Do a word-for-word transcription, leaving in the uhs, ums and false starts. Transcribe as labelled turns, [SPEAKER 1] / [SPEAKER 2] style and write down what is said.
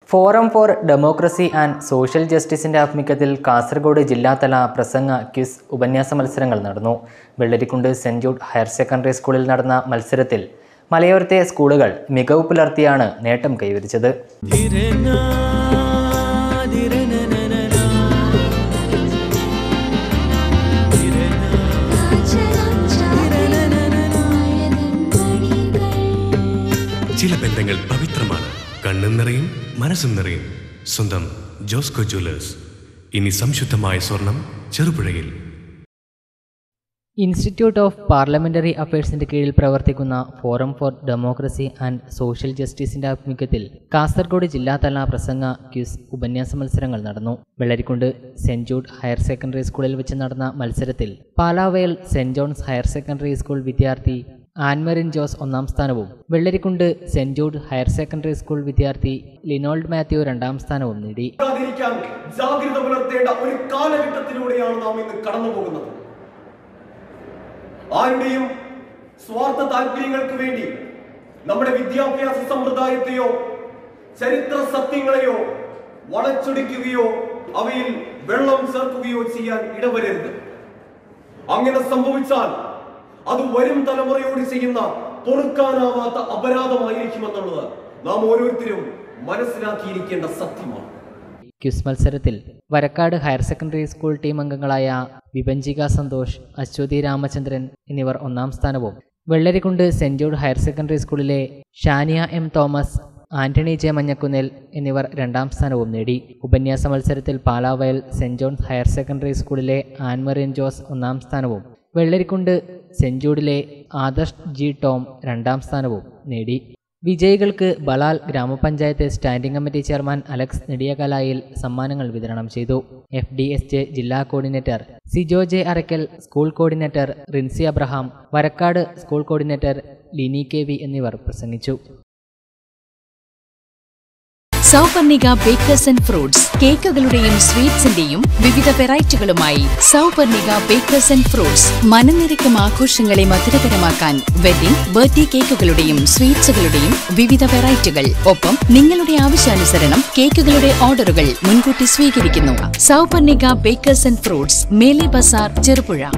[SPEAKER 1] Forum for democracy and social ജസ്റ്റിസിന്റെ ആഭിമുഖ്യത്തിൽ കാസർഗോഡ് ജില്ലാതല പ്രസംഗ ക്വിസ് ഉപന്യാസ മത്സരങ്ങൾ നടന്നു. Vellarikundu saint Jude higher secondary സ്കൂളിൽ നടന്ന മത്സരത്തിൽ മലയോരത്തെ സ്കൂളുകൾ മികവ് പുലർത്തിയാണ് നേട്ടം കൈവരിച്ചത്.
[SPEAKER 2] ചില ബന്ധങ്ങൾ പവിത്രമാണ്. കണ്ണും നിറയും മനസ്സും നിറയും. സ്വന്തം ജോസ്കോ ജ്വല്ലേഴ്സ്. ഇനി സംശുദ്ധമായ സ്വർണം ചെറുപുഴയിൽ.
[SPEAKER 1] ഇൻസ്റ്റിറ്റ്യൂട്ട് ഓഫ് പാർലമെന്ററി അഫയേഴ്സിന്റെ കീഴിൽ പ്രവർത്തിക്കുന്ന forum for democracy and social ജസ്റ്റിസിന്റെ ആഭിമുഖ്യത്തിൽ കാസർഗോഡ് ജില്ലാതല പ്രസംഗ ക്വിസ് ഉപന്യാസ മത്സരങ്ങൾ നടന്നു. Vellarikundu saint Jude higher secondary സ്കൂളിൽ വെച്ച് നടന്ന മത്സരത്തിൽ Palavayal saint John's higher secondary school വിദ്യാർത്ഥി ആൻമറിൻ ജോസ് ഒന്നാം സ്ഥാനവും Vellarikundu saint Jude higher secondary school വിദ്യാർത്ഥി ലിനോൾഡ് മാത്യു രണ്ടാം സ്ഥാനവും നേടി.
[SPEAKER 3] ജാഗ്രത പുലർത്തേണ്ട ഒരു കാലഘട്ടത്തിലൂടെയാണ് നാം ഇന്ന് കടന്നു പോകുന്നത്. ആരുടെയും സ്വാർത്ഥ താല്പര്യങ്ങൾക്ക് വേണ്ടി നമ്മുടെ വിദ്യാഭ്യാസ സമ്പ്രദായത്തെയോ ചരിത്ര സത്യങ്ങളെയോ വളച്ചൊടിക്കുകയോ അവയിൽ വെള്ളം ചേർക്കുകയോ ചെയ്യാൻ ഇടവരരുത്. അങ്ങനെ സംഭവിച്ചാൽ അത് വരും തലമുറയോട് ചെയ്യുന്ന പൊറുക്കാനാവാത്ത അപരാധമായിരിക്കുമെന്നുള്ളത് നാം ഓരോരുത്തരും മനസ്സിലാക്കിയിരിക്കേണ്ട സത്യമാണ്.
[SPEAKER 1] ക്വിസ് മത്സരത്തിൽ Varakkad higher secondary school team അംഗങ്ങളായ വിഭഞ്ചിക സന്തോഷ്, അശ്വതി രാമചന്ദ്രൻ എന്നിവർ ഒന്നാം സ്ഥാനവും Vellarikundu saint Jude higher secondary സ്കൂളിലെ ഷാനിയ എം തോമസ്, ആന്റണി ജെ മഞ്ഞക്കുന്നേൽ എന്നിവർ രണ്ടാം സ്ഥാനവും നേടി. ഉപന്യാസ മത്സരത്തിൽ Palavayal saint John's higher secondary സ്കൂളിലെ ആൻമറിൻ ജോസ് ഒന്നാം സ്ഥാനവും വെള്ളരിക്കുണ്ട് സെന്റ് ജൂഡിലെ ആദർശ് ജി ടോം രണ്ടാം സ്ഥാനവും നേടി. വിജയികൾക്ക് ബലാൽ ഗ്രാമപഞ്ചായത്ത് standing committee chairman Alex Nediyakalayil സമ്മാനങ്ങൾ വിതരണം ചെയ്തു. എഫ് ഡി എസ് ജെ ജില്ലാ coordinator Sijo J Arakkal, school coordinator Rincy Abraham, Varakkad school coordinator Lini K V എന്നിവർ പ്രസംഗിച്ചു.
[SPEAKER 4] Souparnika bakers and fruits. കേക്കുകളുടെയും സ്വീറ്റ്സിന്റെയും വിവിധ വെറൈറ്റികളുമായി സൗപർണിക ബേക്കേഴ്സ് ആൻഡ് ഫ്രൂട്ട്സ്. മനനിരക്കും ആഘോഷങ്ങളെ മധുരകരമാക്കാൻ വെഡിംഗ്, ബർത്ത്ഡേ കേക്കുകളുടെയും സ്വീറ്റ്സുകളുടെയും വിവിധ വെറൈറ്റികൾ. ഒപ്പം നിങ്ങളുടെ ആവശ്യാനുസരണം കേക്കുകളുടെ ഓർഡറുകൾ മുൻകൂട്ടി സ്വീകരിക്കുന്നു. സൗപർണിക ബേക്കേഴ്സ് ആൻഡ് ഫ്രൂട്ട്സ്, മേലെ ബസാർ, ചെറുപുഴ.